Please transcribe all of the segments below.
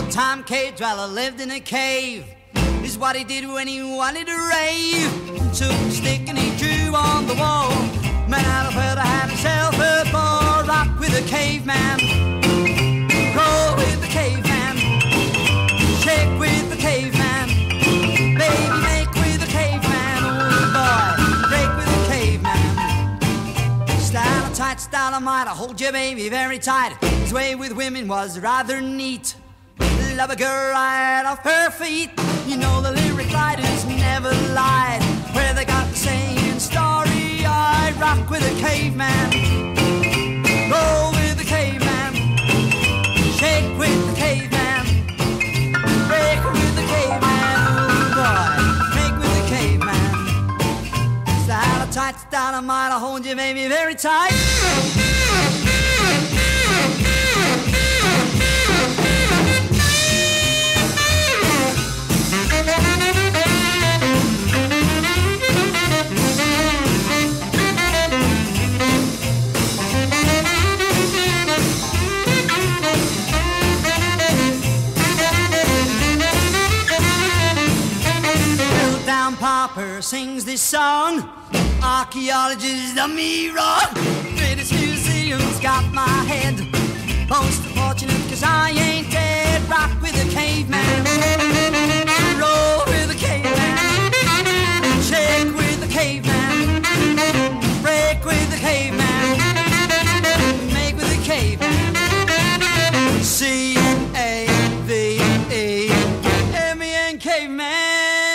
old-time cave dweller lived in a cave. This is what he did when he wanted to rave. Took a stick and he drew on the wall. Man out of hell to have himself a ball. Rock with a caveman, roll with the caveman, shake with the caveman, baby make with the caveman. Oh boy, break with the caveman. Style and tight, style and might, I hold your baby very tight. His way with women was rather neat. Love a girl right off her feet. You know the lyric writers never lied. Where they got the saying story, I rock with a caveman, roll with the caveman, shake with the caveman, break with the caveman. Oh boy, make with the caveman. Style tight, style of mine, I hold you baby very tight. Popper sings this song. Archaeologists done me wrong. British Museum's got my head. Most fortunate cause I ain't dead. Rock with a caveman, roll with a caveman, shake with the caveman, break with the caveman, make with the caveman. C-A-V-E-M-E-N caveman.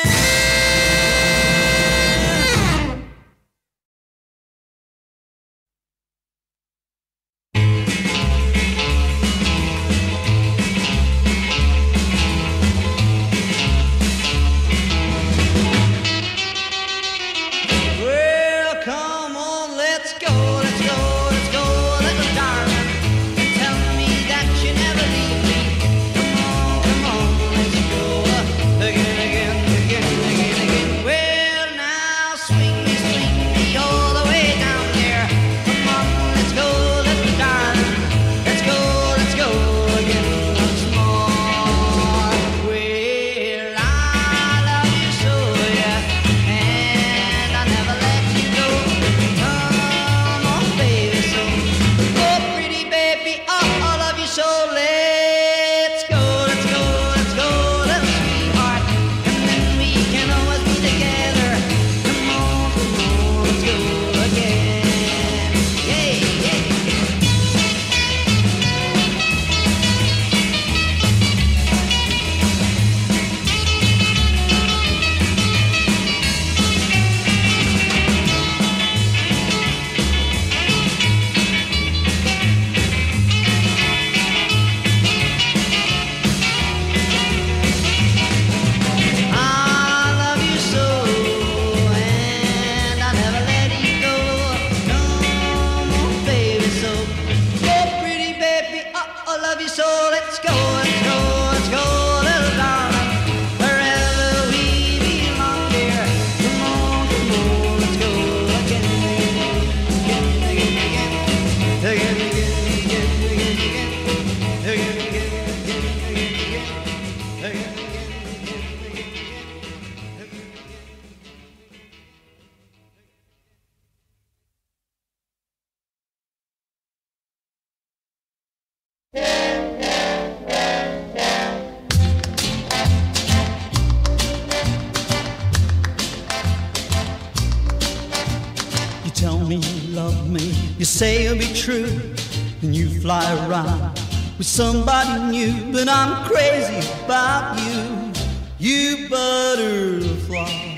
You say it'll be true, and you fly around with somebody new, but I'm crazy about you, you butterfly.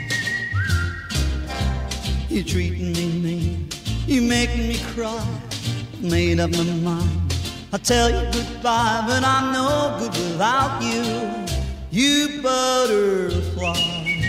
You're treating me mean, you're making me cry. I've made up my mind, I'll tell you goodbye, but I'm no good without you, you butterfly.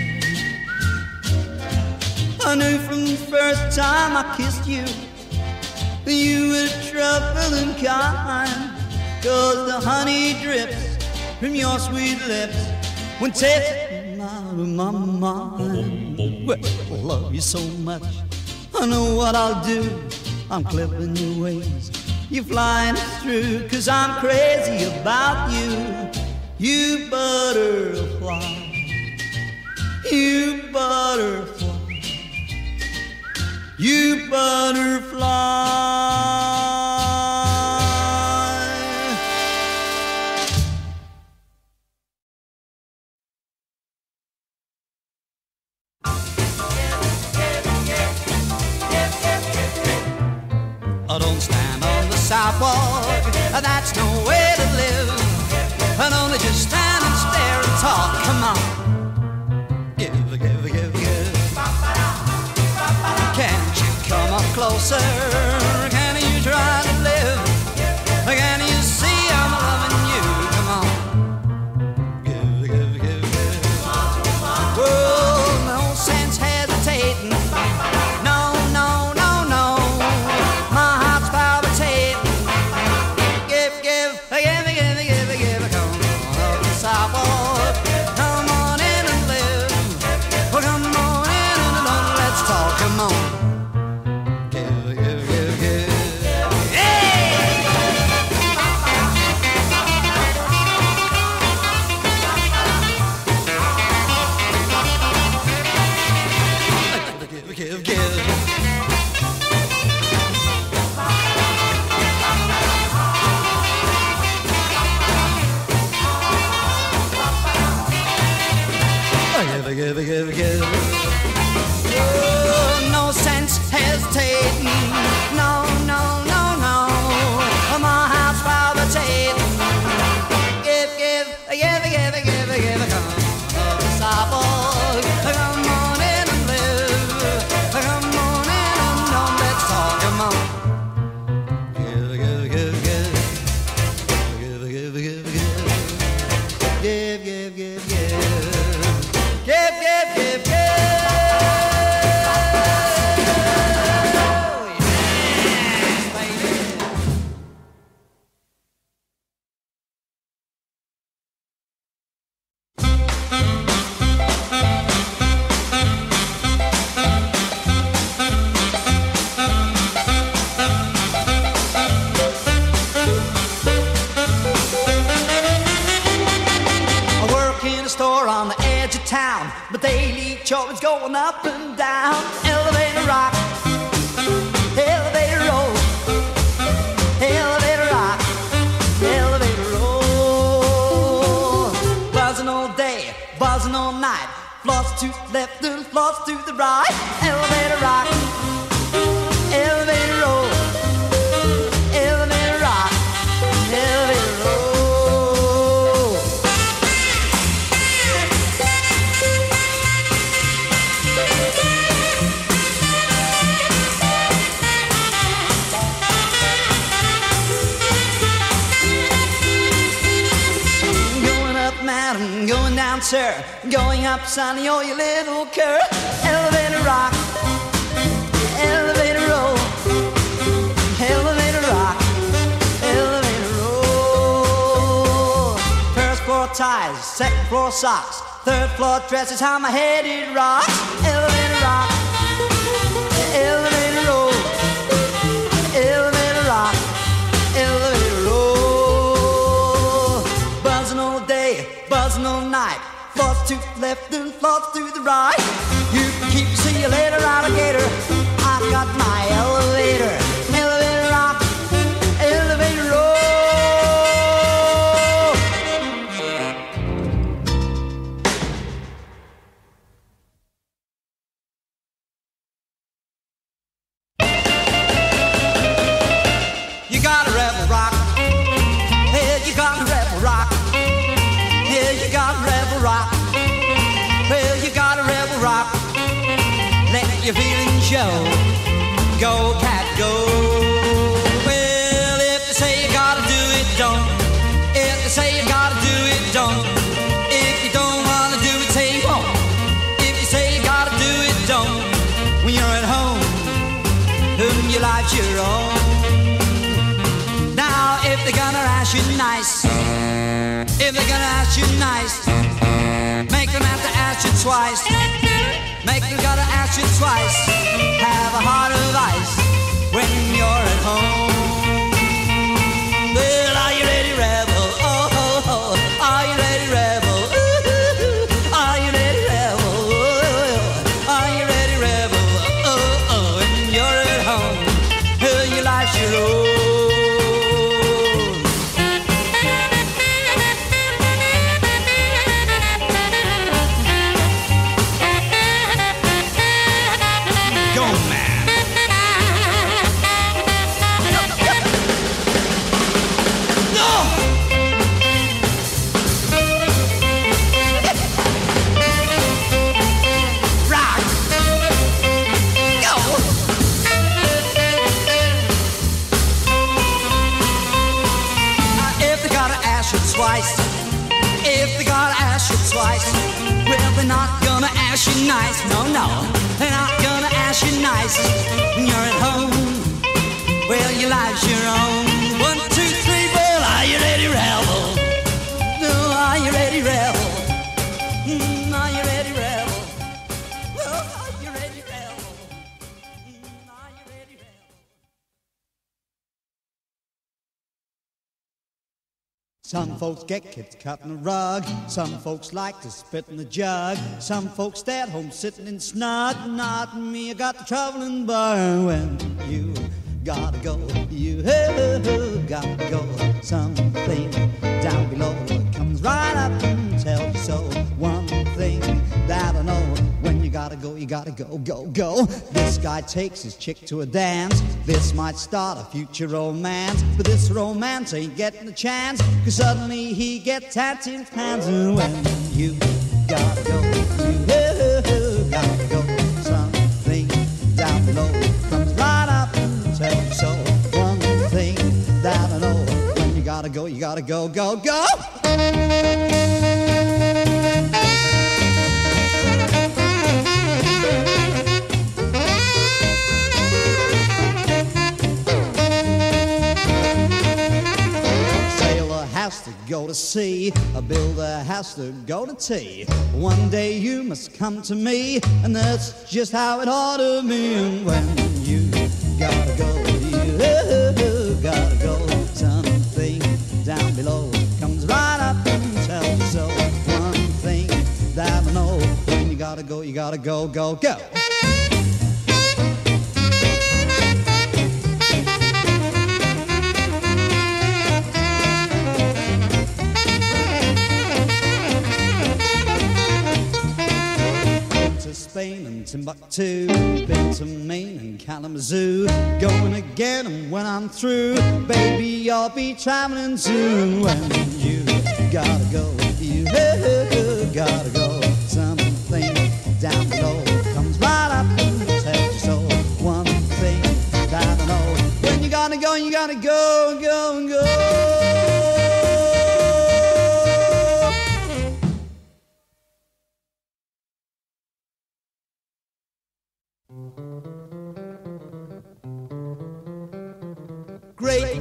I knew from the first time I kissed you that you were trouble and kind, 'cause the honey drips from your sweet lips when tasting out of my mind. Well, I love you so much, I know what I'll do. I'm clipping your wings, you're flying through, 'cause I'm crazy about you, You butterfly, you butterfly, you butterfly. Oh, don't stand on the sidewalk, that's no way to live. And only just stand and stare and talk, come on. Give, give, give, give. Can't you come up closer? Can you try to live? Can you see I'm loving you? Come on. Give, give, give, give. Oh, no sense hesitating. No, no, no, no. My heart's palpitating. Give, give, give, give, give, give. Come on up the sidewalk. Come on in and live. Oh, come on in and alone. Let's talk. Come on. Give, give, give, give. Hey! Give, give, give. Give, give, give. Oh, no sense hesitating. No, no, no, no. My heart's palpitating. Give, give, give, give, give, give. Come on up the sidewalk. Come on in and live. Come on in and on. Let's talk. Come on. Give, give, give, give. Give, give, give, give. Give, give, give, give. Give, give, give, give. Oh, yes, baby. I work in a store on the edge of town, but daily chores going up and down. Elevator rock, elevator roll, elevator rock, elevator roll. Buzzing all day, buzzing all night, floss to the left and floss to the right. Elevator rock, elevator roll, elevator rock, elevator roll. Going up mountain, going down sir, going up sunny, oh you little cur. Elevator rock, elevator roll, elevator rock, elevator roll. First floor ties, second floor socks, third floor dresses, how my head it rocks. Elevator rock, elevator roll, elevator rock, elevator roll. Buzzing all day, buzzing all night, floss to the left and floss to the right. You can keep, see you later, alligator. I've got my elevator, elevator rock, elevator roll. You got a rebel rock, yeah, you got a rebel rock, yeah, you got a rebel rock, well, you got a rebel rock. Let your feelings show, go cat go. Well, if they say you gotta do it, don't. If they say you gotta do it, don't. If you don't wanna do it, say you won't. If you say you gotta do it, don't. When you're at home, whom your life's your own. Now, if they're gonna ask you nice, if they're gonna ask you nice, make them have to ask you twice. Make them gotta ask you twice. Have a heart of ice when you're at home. Well, are you ready, rebel? Oh, oh, oh. Are you ready? twice. If they gotta ask you twice, well, they're not gonna ask you nice. No, no, they're not gonna ask you nice. When you're at home, well, your life's your own. 1, 2, 3, well, are you ready, rebel? No, are you ready, rebel? Are you ready, rebel? Well, are you ready, rebel? Are you ready, rebel? Some folks get kids cut in the rug. Some folks like to spit in the jug. Some folks stay at home sitting in snug. Not me, I got the traveling bug. When you gotta go, you gotta go. Something down below comes right up and tells you so. One thing that I know, when you gotta go, you gotta go, go, go. This guy takes his chick to a dance. This might start a future romance, but this romance ain't getting a chance, 'cause suddenly he gets tattooed hands. And when you gotta go, you gotta go. Something down below comes right up and tells you so. One thing that I know, when you gotta go, you gotta go, go, go. Has to go to sea, a builder has to go to tea. One day you must come to me, and that's just how it ought to be. And when you gotta go, you gotta go. Something down below comes right up and tells you so. One thing that I know, when you gotta go, you gotta go, go, go. Spain and Timbuktu, been to Maine and Kalamazoo. Gonna get 'em when I'm through, baby, I'll be traveling soon. When you gotta go, you gotta go. Something down below comes right up and tells you so. One thing that I know, when you gotta go, you gotta go, go, go. Great,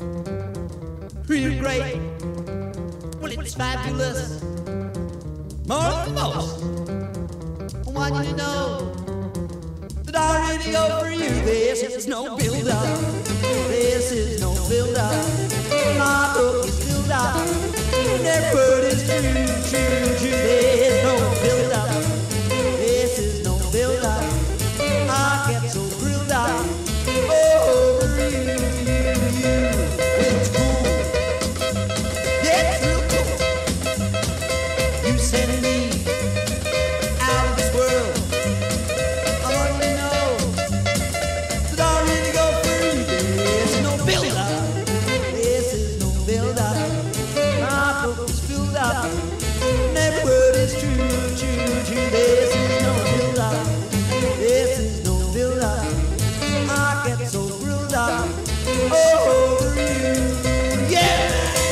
real great. Well, it's fabulous, more than most. I want you to know that I really go for you. This is no build-up. This is no build-up. My book is filled up. Every word is true, true, true. There's no build-up. This is no build-up. I get so grilled up over you. It's cool. Yeah, it's real cool. You send me out of this world. I want you to know that I really go for you. This is no build-up. This is no build-up. My book is filled up. Every word is true, true, true. This is no build-up. This is no build-up. I get so grilled up over you. Yeah!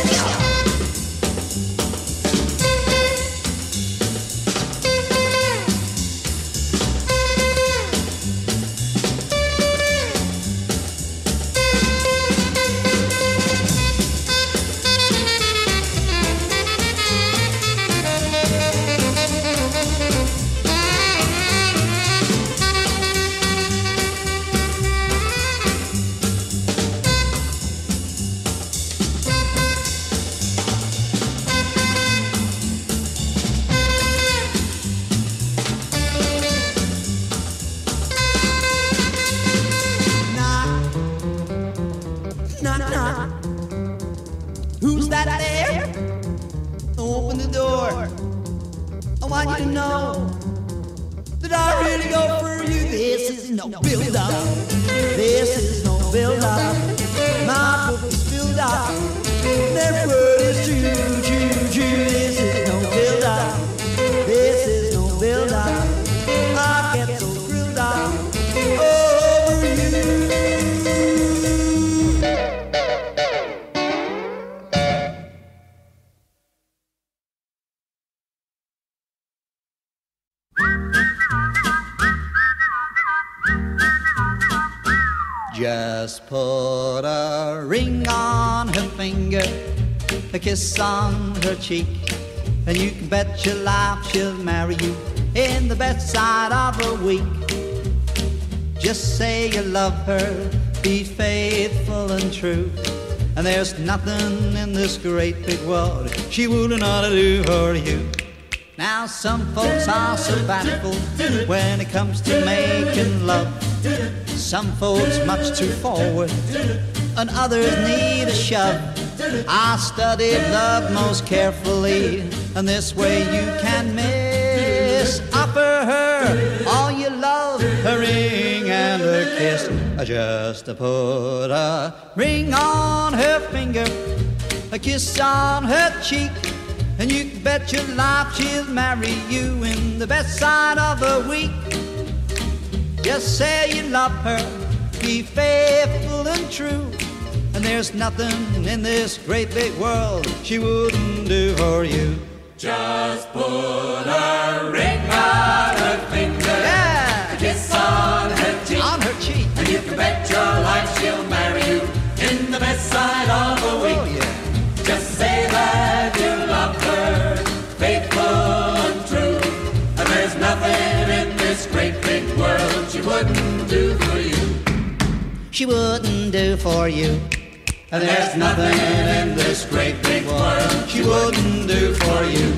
Who's that there? Open the door. I want you to know that I really go for you. This is no build-up. This is no build-up. My book is filled up. Every word is true, true, true. This is no build-up. This is no build-up. I get so grilled up over you. Just put a ring on her finger, a kiss on her cheek, and you can bet your life she'll marry you in the best side of a week. Just say you love her, be faithful and true, and there's nothing in this great big world she wouldn't ought to do for you. Now some folks are sabbatical when it comes to making love. Some folks much too forward, and others need a shove. I studied love most carefully, and this way you can miss. Offer her all you love, a ring and a kiss. Just to put a ring on her finger, a kiss on her cheek, and you can bet your life she'll marry you in the best side of the week. Just say you love her, be faithful and true, and there's nothing in this great big world she wouldn't do for you. Just put a ring on her finger, Yeah, a kiss on her cheek, and you can bet your life she'll marry you in the best side of the week. Oh yeah. Just say that you love her, faithful and true, and there's nothing in this great big world she wouldn't do for you. She wouldn't do for you. And there's nothing in this great big world she wouldn't do for you.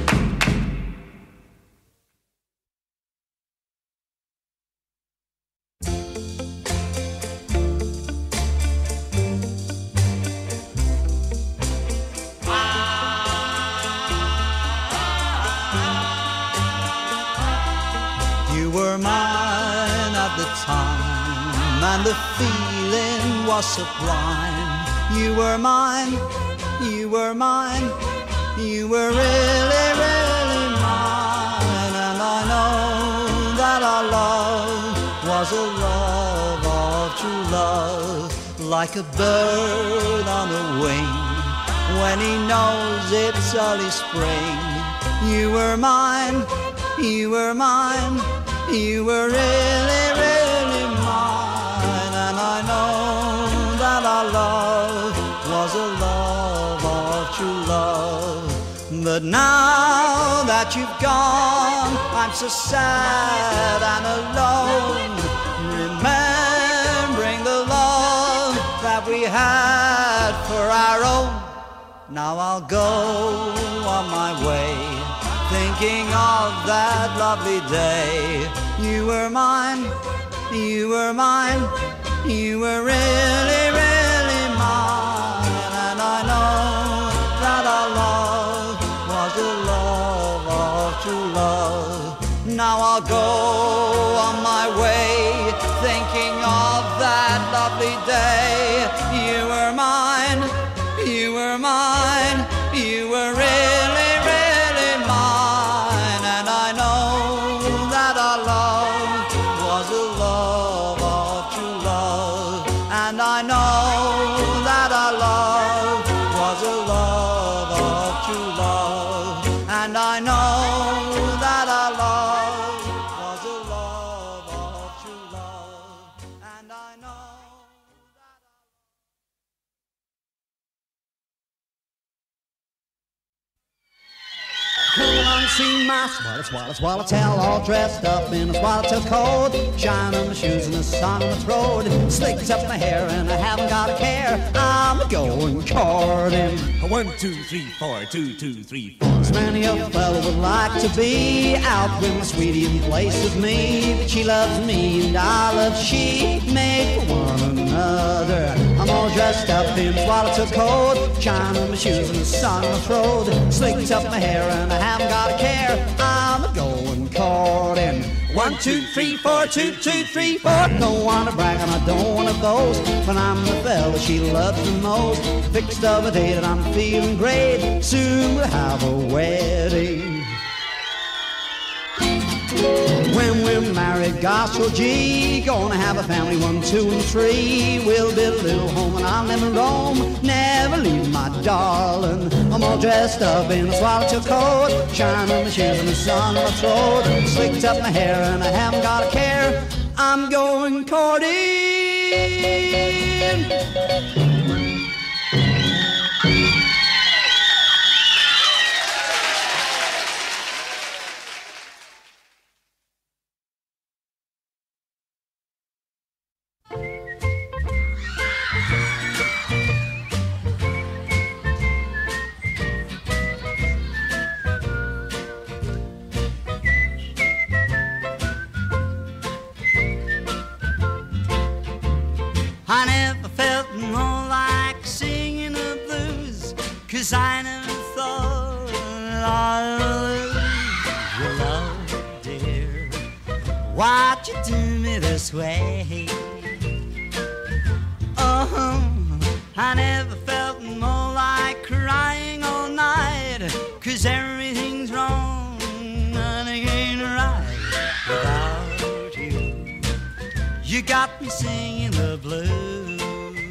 You were mine at the time, and the feeling was sublime. You were mine, you were mine, you were really, really mine. And I know that our love was a love of true love, like a bird on a wing when he knows it's early spring. You were mine, you were mine, you were really, really mine. And I know that our love was a love of true love. But now that you've gone, I'm so sad and alone, remembering the love that we had for our own. Now I'll go on my way, thinking of that lovely day. You were mine, you were mine, you were really, really mine. And I know that our love was a love of true love. Now I'll go on my way, thinking of that lovely day. You were mine, you were mine, you were really, really mine. And I know that our love was a love of true love. And I know that our love was a love of true love. And I know that our love was a love of true love. And I know that Come on, see my swallowtail, all dressed up in a swallowtail coat, shining my shoes in the sun on the road, slicked up my hair and I haven't got a care. I'm going courting. 1, 2, 3, 4, 2, 2, 3, 4. As many a fellow would like to be out with my sweetie in place with me, but she loves me and I love she, made for one another. I'm all dressed up in a swallowtail coat, shining my shoes in the sun on the road, slicked up my hair and I haven't got a care. I'm going courting. 1, 2, 3, 4, 2, 2, 3, 4. Don't wanna brag and I don't wanna boast, but I'm the fella she loves the most. Fixed up a date and I'm feeling great. Soon we'll have a wedding. When we're married, gosh, oh gee, gonna have a family, 1, 2, and 3. We'll build a little home and I'll never roam, never leave my darling. I'm all dressed up in a swallowtail coat, shining my shoes in the sun on my throat, slicked up my hair and I haven't got a care. I'm going courting. I never felt more like singing the blues, 'cause I never thought I'd lose your love, dear. Why'd you do me this way? Oh, I never felt more like crying all night, 'cause everything's wrong and it ain't right without you. You got me singing the blues.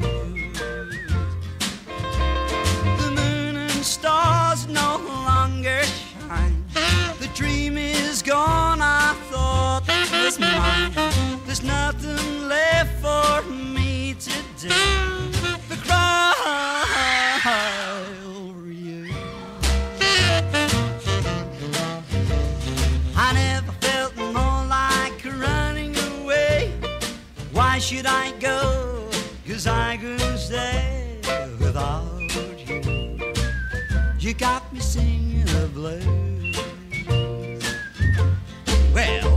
The moon and stars no longer shine. The dream is gone, I thought it was mine. There's nothing left for me to do but cry over you. I never felt more like running away. Why should I go? 'Cause I couldn't stay without you. You got me singing the blues. Well,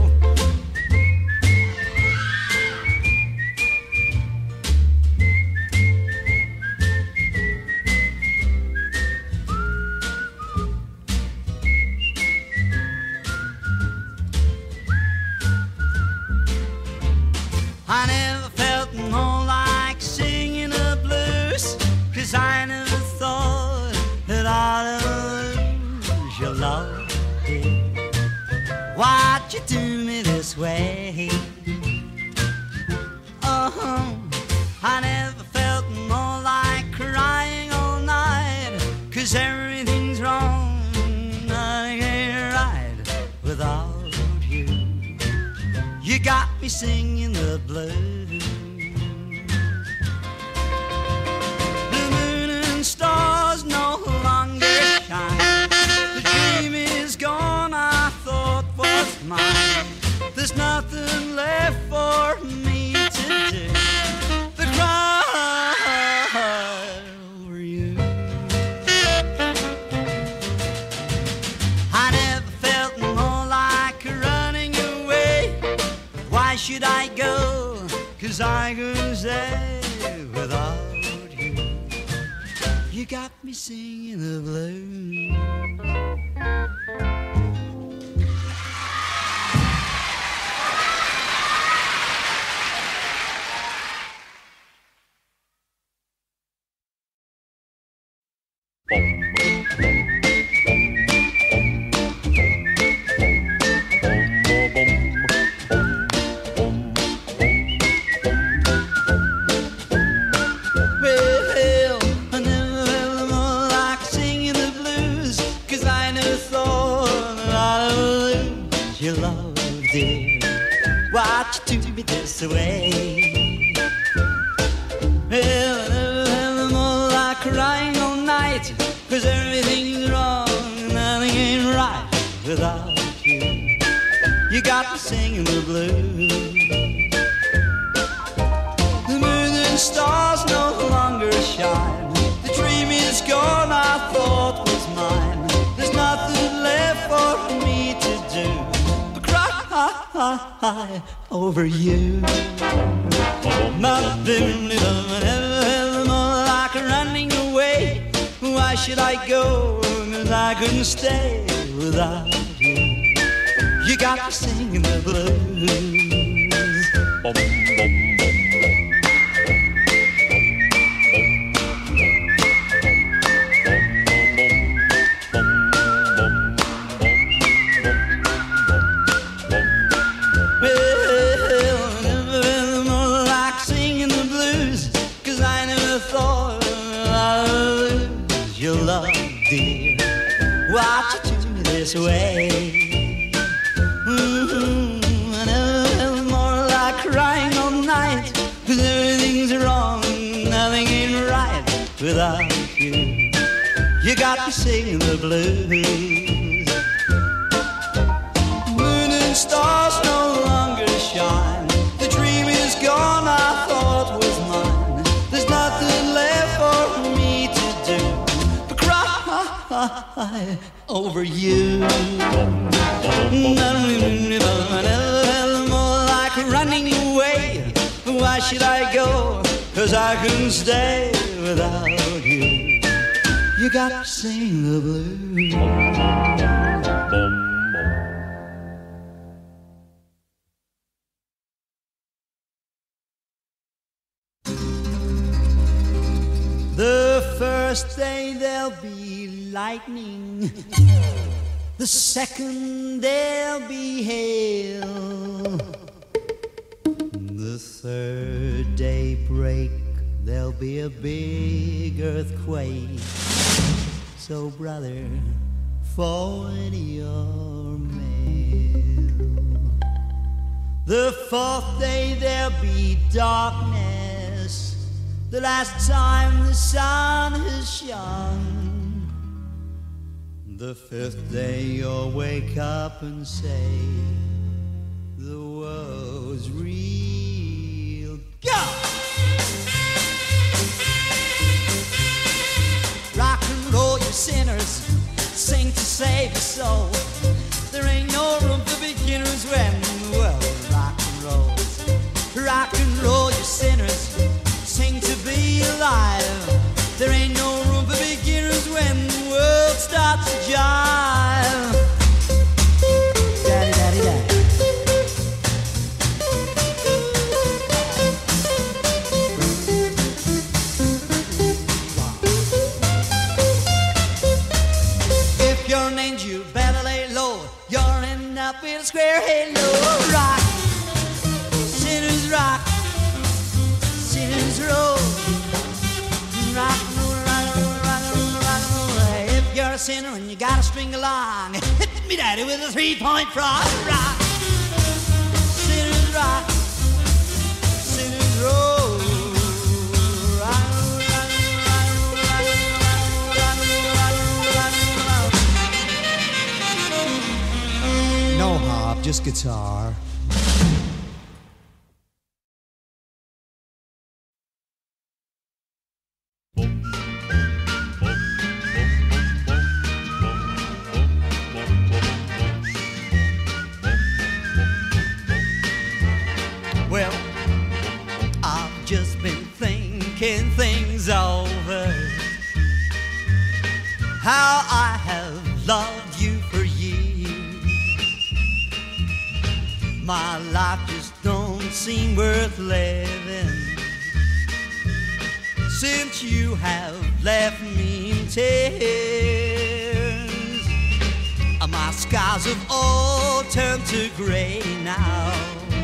I never felt more like singing the blues, 'cause I never thought that I'd lose your love, dear. Why'd you do me this way? Oh, I never felt more like crying all night, 'cause everything's wrong, I ain't right without you. You got me singing the blues. The moon and stars no longer shine. The dream is gone, I thought was mine. There's nothing left for me to do but cry over you. I never felt more like running away. Why should I go? 'Cause I couldn't stay without you. You got me singing the blues. Well, I never felt more like singing the blues, 'cause I never thought I'd lose your love, dear. Why'd you do me this way? Well, I never felt more like crying all night, 'cause everything's wrong and nothing ain't right without you. You got me singing the blues. The moon and stars no longer shine. The dream is gone, I thought was mine. There's nothing left for me to do but cry over you. Nothing ever more like running away. Why should I go? 'Cause I couldn't stay without you. You got me singing the blues. Bum, bum, bum. Dear, why'd you do me this way? I never felt more like crying all night, 'cause everything You got me singing the blues. Moon and stars no longer shine. The dream is gone I thought was mine. There's nothing left for me to do but cry over you. More like running away. Why should I go? 'Cause I couldn't stay without you. You got to sing the blues. The first day there'll be lightning. The second there'll be hail. The third day break, there'll be a big earthquake. So brother, forward your mail. The fourth day there'll be darkness. The last time the sun has shone. The fifth day you'll wake up and say the world's real. Go! Rock and roll, you sinners, sing to save your soul. There ain't no room for beginners when the world rock and rolls. Rock and roll, you sinners, sing to be alive. There ain't no room for beginners when the world starts to jive. Daddy, daddy, daddy. If you're an angel, you better lay low. You're ending up in a square halo. Rock, sinners rock, sinners roll. Rock and roll, rock and roll, rock and roll, rock and roll. If you're a sinner and you gotta string along, hit me daddy with a 3-point frog. Rock, sinners rock, sinners roll. Rock and roll, rock and roll, rock and roll, rock and roll, rock and roll, rock and roll, rock and roll. No harp, just guitar. Well, I've just been thinking things over. How I have loved you for years. My life just don't seem worth living since you have left me in tears. My skies have all turned to gray now,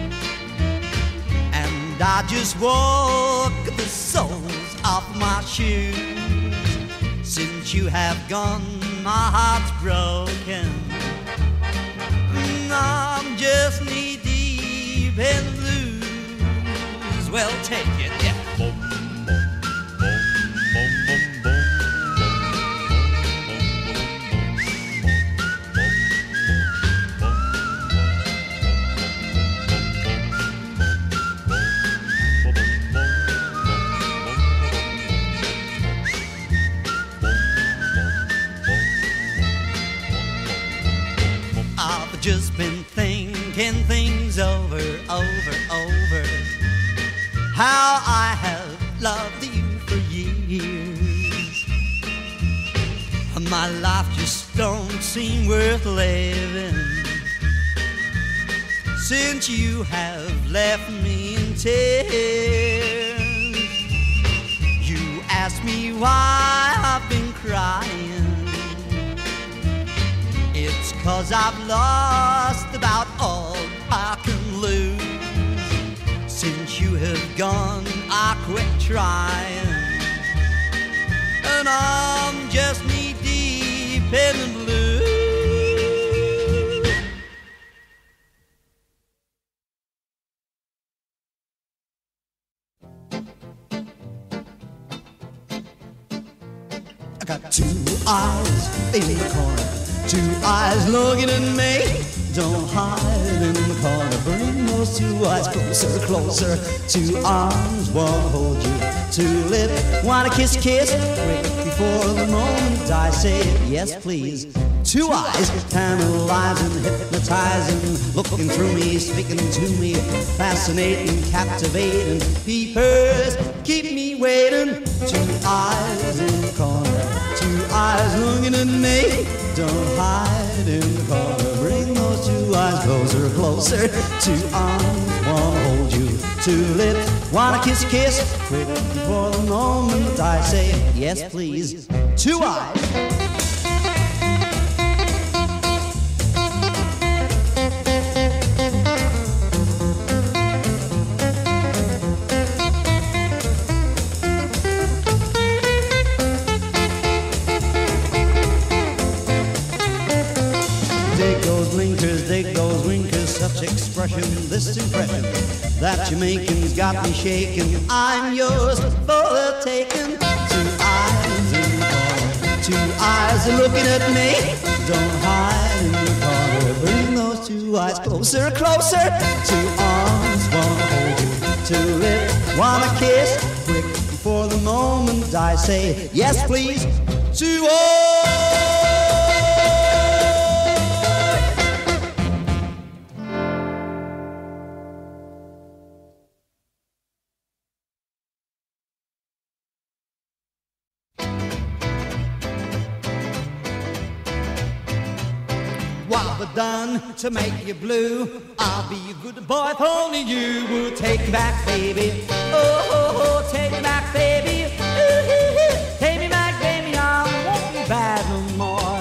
and I just walk the soles off my shoes. Since you have gone, my heart's broken. I'm just knee deep in the blues. Well, take it, yeah. Just been thinking things over. How I have loved you for years. My life just don't seem worth living since you have left me in tears. You ask me why I've been crying. It's 'cause I've lost about all I can lose. Since you have gone, I quit trying, and I'm just knee deep in the blues. got two eyes in the corner, two eyes looking at me. Don't hide in the corner, bring those two eyes closer, closer. Two arms wanna hold you, two lips wanna kiss, kiss. Quick before the moment I say yes please. Two eyes tantalizing, hypnotizing, looking through me, speaking to me, fascinating, captivating. Peepers keep me waiting. Two eyes in the corner, two eyes looking at me. Don't hide in the corner, bring those two eyes closer, closer. Two arms wanna hold you, two lips wanna kiss, kiss. Quick before the moment I say yes please. Two eyes. Dig those winkers, such expression, this impression that you're making's got me shaking. I'm yours for the taking. Two eyes in the corner, two eyes are looking at me. Don't hide in the corner, bring those two eyes closer, closer. Two arms wanna hold you, two lips wanna kiss. Quick before the moment I say yes please. Two eyes. What I've done to make you blue, I'll be a good boy if only you will take me back, baby. Oh, oh, oh, take me back, baby. Ooh, ooh, ooh. Take me back, baby, I won't be bad no more.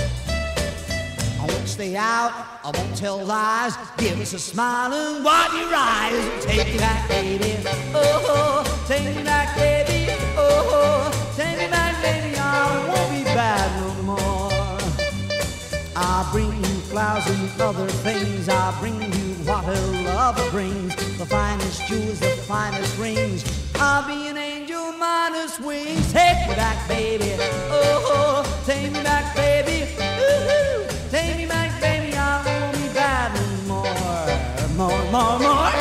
I won't stay out, I won't tell lies. Give us a smile and wipe your eyes. Take me back, baby. Oh, oh, take me back, baby. Oh, oh, take me back, baby, I won't be bad no more. I'll bring you flowers and other things. I'll bring you what her love brings. The finest jewels, the finest rings. I'll be an angel minus wings. Take me back, baby. Oh, oh, take me back, baby. Ooh, take me back, baby. I won't be bad no more. More.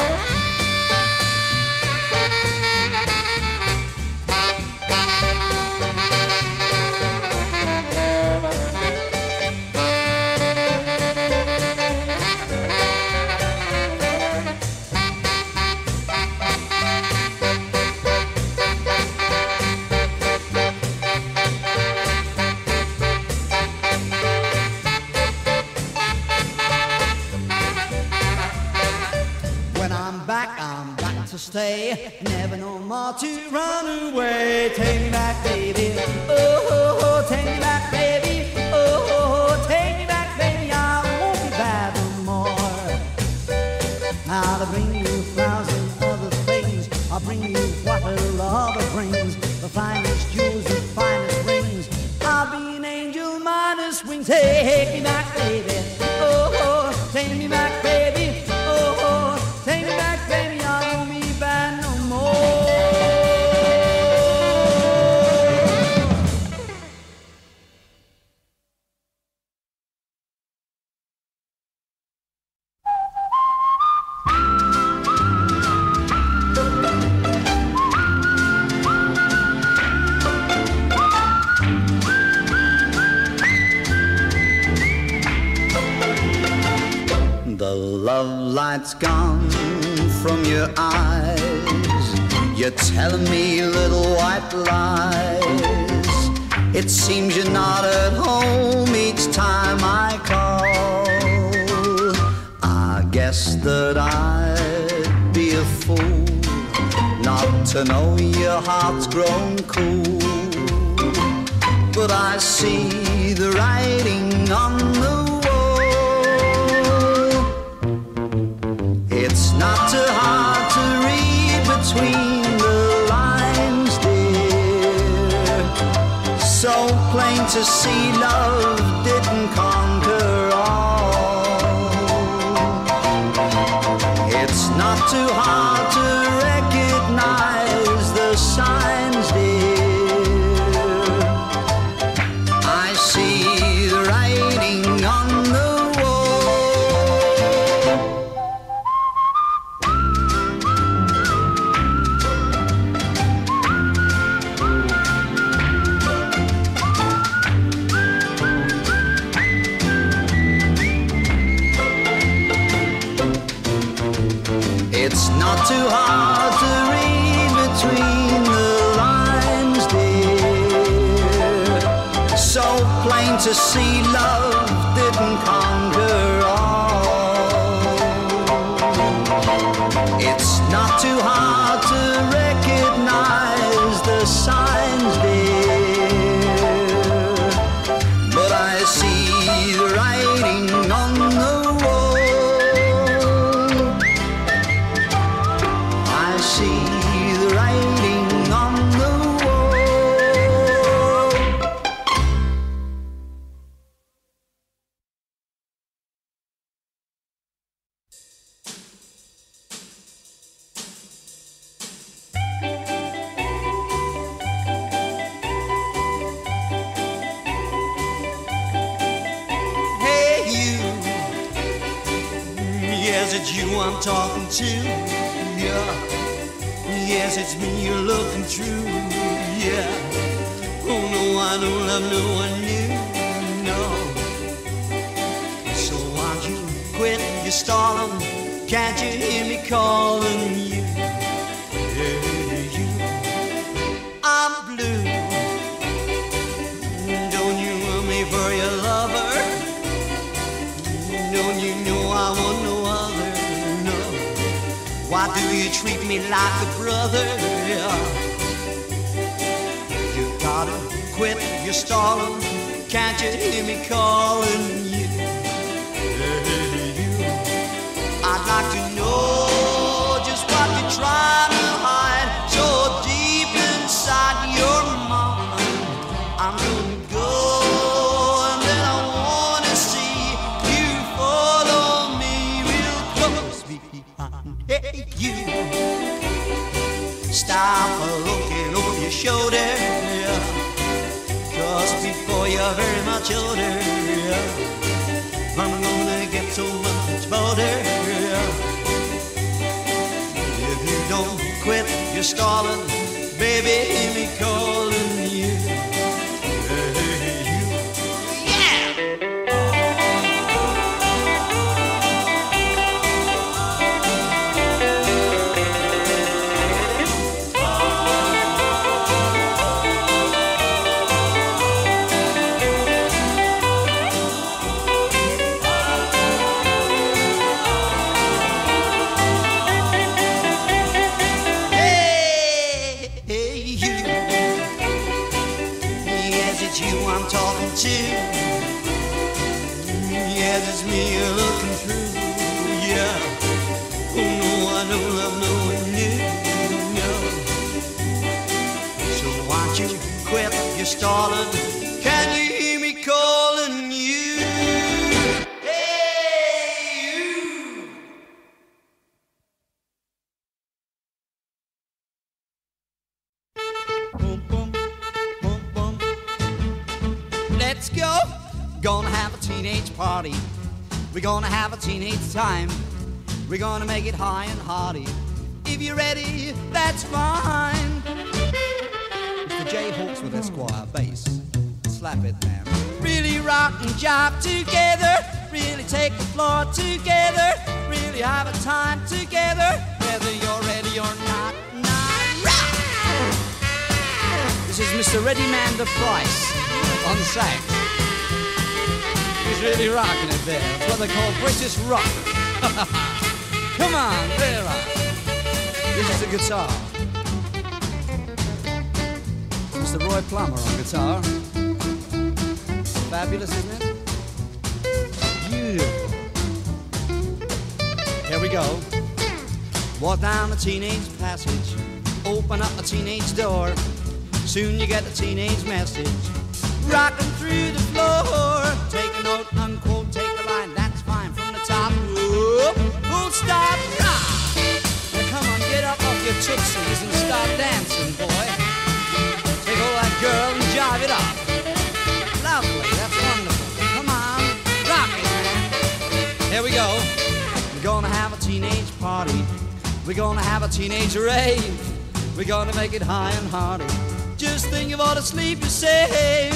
To stay, never no more to run away. Take me back, baby. Oh, oh, oh, take me back, baby. Oh, oh, oh, take me back, baby. I won't be bad no more. I'll bring you flowers and other things. I'll bring you what her love brings. The finest jewels, the finest rings. I'll be an angel minus wings. Hey, take me back, baby. Oh, oh, take me back, baby. Oh, oh, take me back, baby. I won't be bad no more. The love light's gone from your eyes. You're telling me little white lies. It seems you're not at home each time I call. I guess that I'd be a fool not to know your heart's grown cool. But I see the writing on the wall. It's not too hard to read between the lines, dear. So plain to see love didn't conquer all. It's not too hard to recognize the signs, dear. too hard to read between the lines, dear. So plain to see love didn't conquer all. It's not too hard to recognize the signs, dear. But I see the writing on the wall. I see the writing on the wall. Hey you, yes it's you I'm talking to, yeah. Yes it's me you're looking through, yeah. Oh no, I don't love no one new, no. So why don't you quit your stalling? Can't you hear me calling you? Hey you, I'm blue. Don't you want me for your lover? Don't you know I want no other, no. Why do you treat me like a brother? You gotta quit your stalling. Can't you hear me calling you? Hey, you. I'd like to know just what you're trying to hide so deep inside your mind. I'm gonna go and then I wanna see you follow me real close behind. Hey, you. Stop looking over your shoulder, yeah. 'Cause before you're very much older, yeah, I'm gonna get so much bolder, yeah. If you don't quit your stalling, baby, hear me calling you. Hey, you. Yeah! Hey, you. Yes, it's you I'm talking to. Yes, it's me you're looking through, yeah. Oh no, I don't love no one new, no. So why don't you quit your stalling? Can you hear me calling you? Hey, you. Boom, boom, boom, boom. Let's go. Gonna have a teenage party. We're gonna have a teenage time. We're gonna make it high and hearty. If you're ready, that's fine. Mr. J. Hawksworth Esquire, bass. Slap it, man. Really rock and jive together. Really take the floor together. Really have a time together. Whether you're ready or not, rock! This is Mr. Ready Man the Price on sax. He's really rocking it there. That's what they call British rock. Come on, there rock. This is the guitar. Mr. Roy Plummer on guitar. Fabulous, isn't it? Beautiful. Here we go. Walk down the teenage passage. Open up a teenage door. Soon you get the teenage message. Rocking through the floor. Take a note, unquote, take a line. That's fine from the top. Whoop, full stop, rock. Now come on, get up off your tootsies and start dancing, boy. Take hold of that girl and jive it up. Lovely, that's wonderful. Come on, rock it, man. Here we go. We're gonna have a teenage party. We're gonna have a teenage rave. We're gonna make it high and hearty. Just think of all the sleep you save.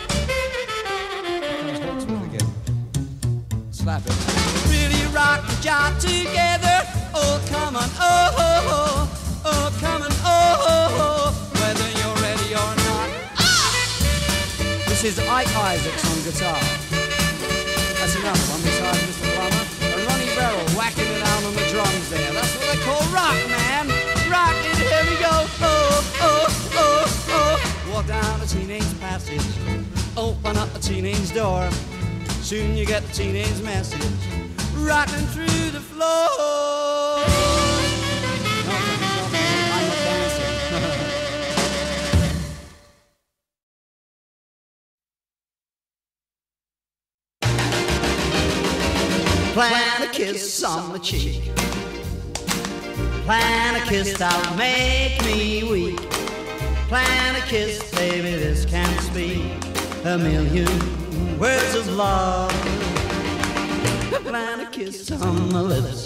Again. Slap it. Really rock and jive together. Oh, come on, oh. This is Ike Isaacs on guitar. That's another one besides Mr. Plummer. And Ronnie Barrell whacking it out on the drums there. That's what they call rock, man. Rock it, here we go. Oh, oh, oh, oh. Walk down the teenage passage. Open up the teenage door. Soon you get the teenage message. Rocking through the floor. No, I'm not dancing. Plant a kiss on the cheek. Plant a kiss that'll make me weak. Plant a kiss, baby, this can't speak a million words of love. Plant a kiss on the lips.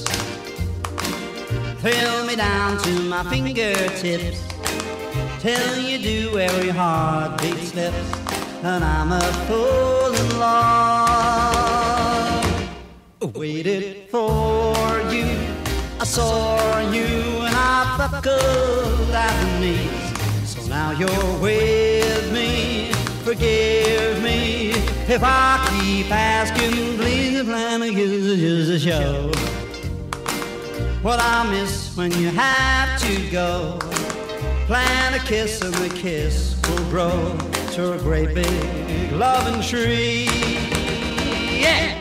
Fill me down to my fingertips. Till you do every heartbeat slips. And I'm a fool in love. Waited for you, I saw you and I buckled at the knees. So now you're with me, forgive me if I keep asking, please plan to use a show. What I miss when you have to go. Plant a kiss and the kiss will grow to a great big loving tree. Yeah!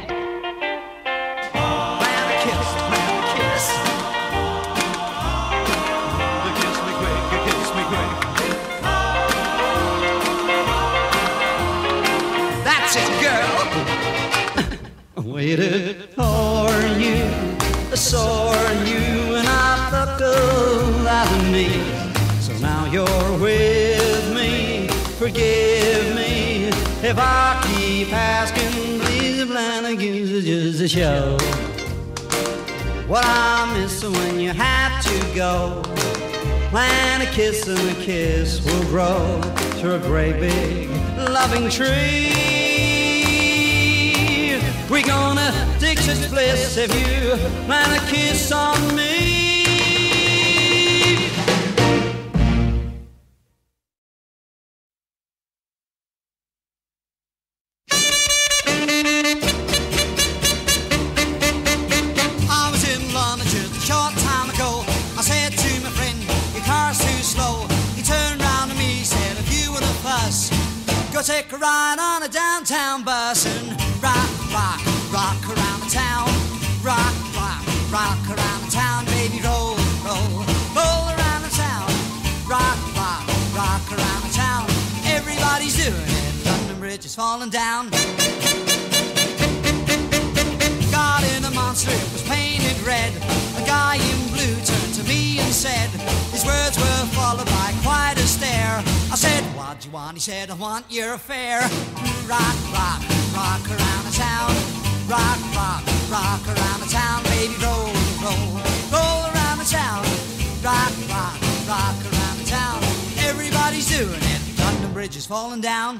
Waited for you, I saw you and I buckled at the knees. So now you're with me, forgive me if I keep asking, please plan to use just a show. What I miss when you have to go. Plan a kiss and the kiss will grow to a great big loving tree. We're gonna take such bliss if you plan a kiss on me. I was in London just a short time ago. I said to my friend, your car's too slow. He turned round to me, said, if you were the fuss, go take a ride on a downtown bus and rock, rock, rock around the town. Rock, rock, rock around the town. Baby, roll, roll, roll around the town. Rock, rock, rock around the town. Everybody's doing it. London Bridge is falling down. Got in a monster, it was painted red. A guy in blue turned to me and said, his words were followed by quite a stare. I said, what do you want? He said, I want your fare. Rock, rock, rock around the town. Rock, rock, rock around the town. Baby, roll, roll, roll around the town. Rock, rock, rock around the town. Everybody's doing it. London Bridge is falling down.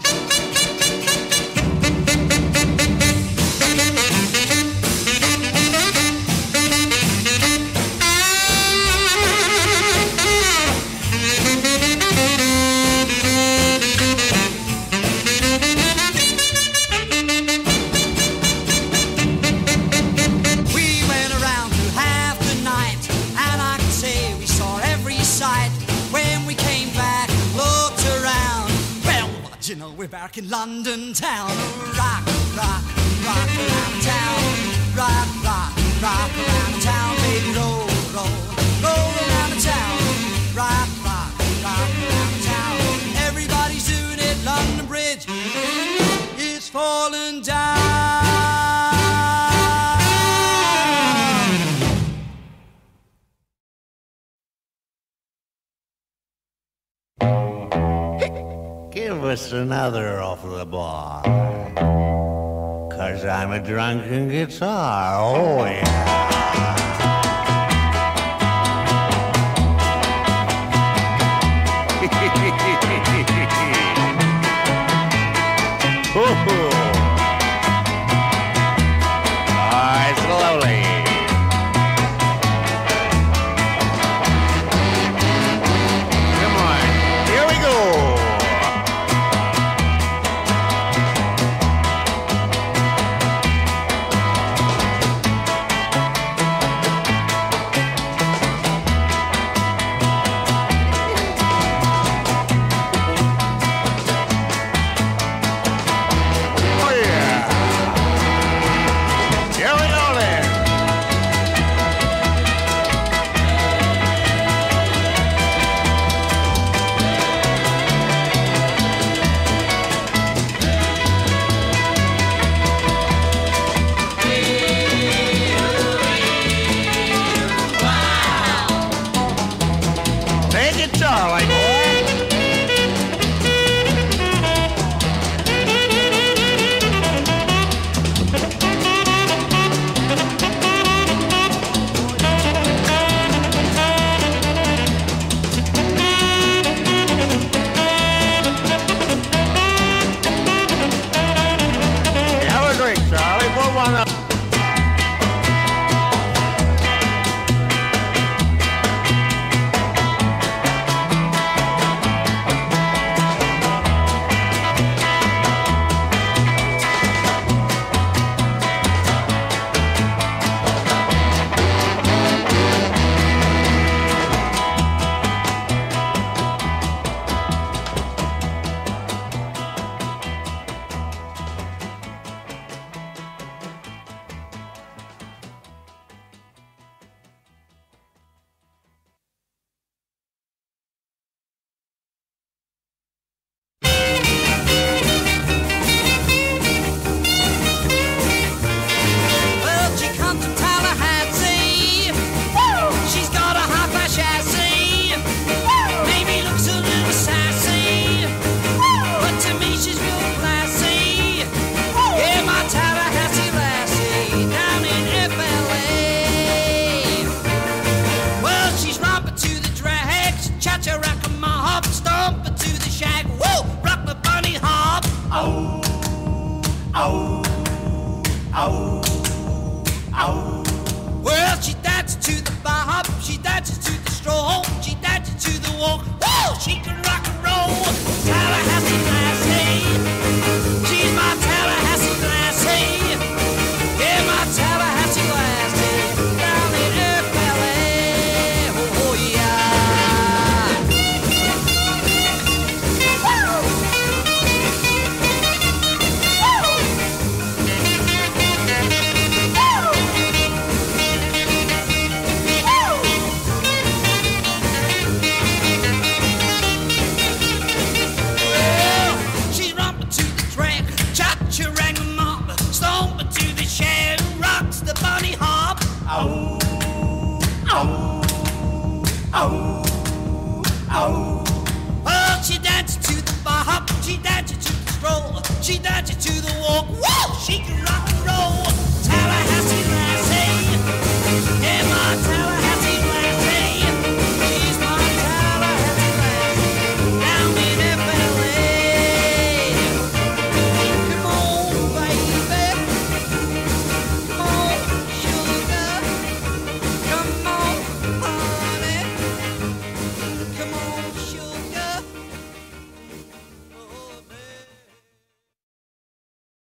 You know we're back in London town. Rock, rock, rock around town. Rock, rock, rock around town. Baby, roll, roll, roll around the town. Rock, rock, rock around town. Everybody's doing it. London Bridge is falling down. Give us another off the bar, 'cause I'm a drunken guitar, oh yeah. Alright, slowly. Come on, here we go. put one up.